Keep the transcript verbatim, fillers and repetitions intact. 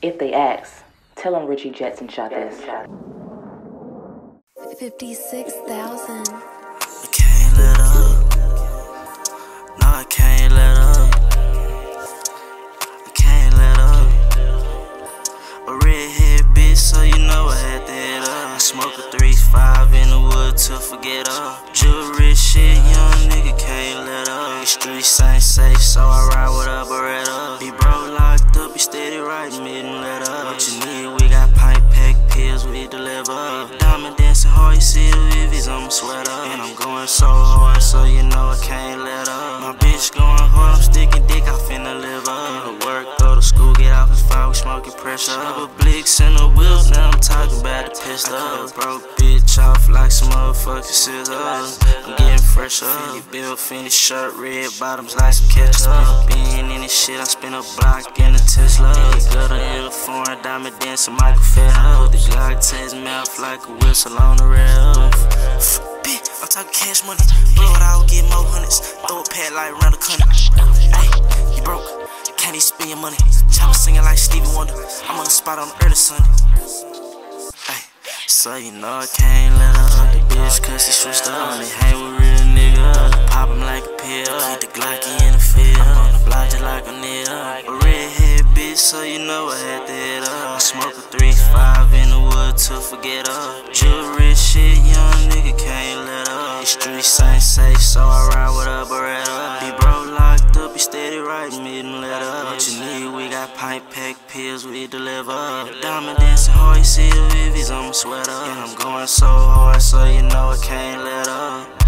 If they ask, tell them Richie Jetson shot this. fifty-six thousand. I can't let up. No, I can't let up. I can't let up. A redhead bitch, so you know I had to hit up. I smoke a three five in the wood to forget up. Jewelry shit, young nigga can't let up. The streets ain't safe, so I ride with a Beretta. Be broke locked up, be steady right, mid and let up. What you need, we got pint pack pills, we deliver. Diamond dancing hard, you see the Vivi's, I'ma sweat up. And I'm going so hard, so you know I can't let up. My bitch going hard, I'm sticking dick, I finna live up. Go to work, go to school, get off his fire, we smoking pressure. Rubber blicks in the wheels, now I'm talking about the pistol. I cut a broke bitch off like some motherfucking scissors. I'm getting fresh up. Fendi bill, Fendi shirt, red bottoms like some ketchup. Being in this shit, I spin a block in a Tesla. Gutter in a foreign diamond dancing Michael Phelps. The Glock taste mouth like a whistle on the rail. Bitch, I'm talking cash money. Blow it out, get more hundreds. Throw a pad like around the country. Hey, you broke, can't even spend your money. Chopper singing like Stevie Wonder. I'm on the spot on early Sunday. Hey, so you know I can't let up. The bitch cause she switched up. They hang with real niggas. Pop him like a pill. Keep the Glocky in the field. I'm on the block just like a nigga. A redhead bitch, so you know I had to hit up. I smoke a three five in the wood to forget up. Jewelry shit, young nigga can't let up. The streets ain't safe, so I ride with a Beretta. Be broke locked up, be steady right, mid and let up. What you need, we got pint pack pills, we deliver. Diamond dancing hard, you see the Vivi's, I'ma sweat up. And I'm going so hard, so you know I can't let up.